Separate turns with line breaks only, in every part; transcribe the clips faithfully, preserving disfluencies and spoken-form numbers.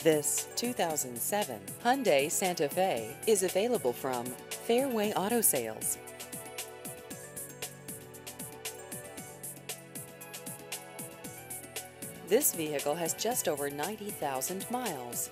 This two thousand seven Hyundai Santa Fe is available from Fairway Auto Sales. This vehicle has just over ninety thousand miles.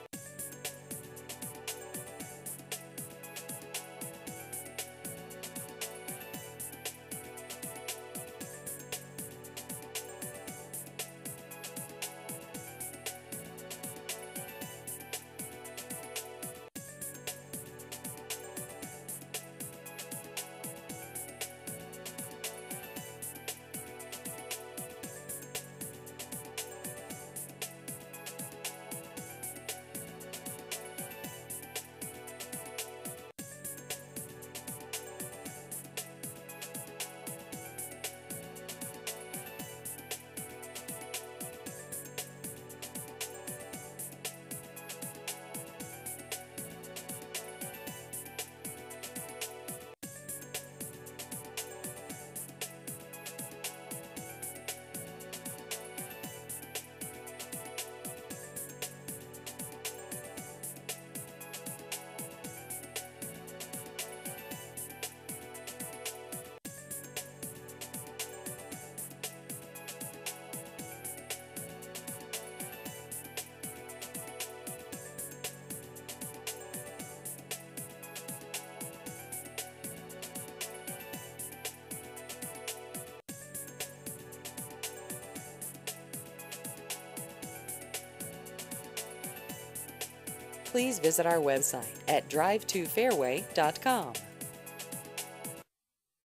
Please visit our website at drive to fairway dot com.